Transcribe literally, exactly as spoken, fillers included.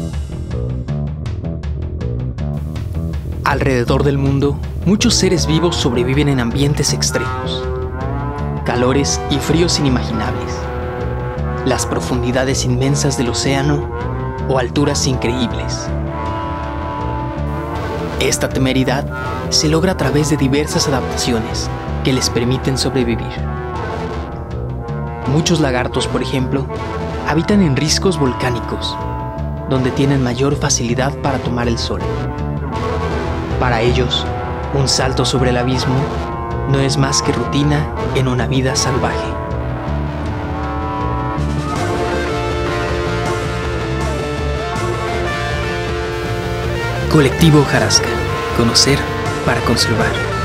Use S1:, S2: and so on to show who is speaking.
S1: Alrededor del mundo, muchos seres vivos sobreviven en ambientes extremos, calores y fríos inimaginables, las profundidades inmensas del océano o alturas increíbles. Esta temeridad se logra a través de diversas adaptaciones que les permiten sobrevivir. Muchos lagartos, por ejemplo, habitan en riscos volcánicos, donde tienen mayor facilidad para tomar el sol. Para ellos, un salto sobre el abismo no es más que rutina en una vida salvaje. Colectivo Hojarasca. Conocer para conservar.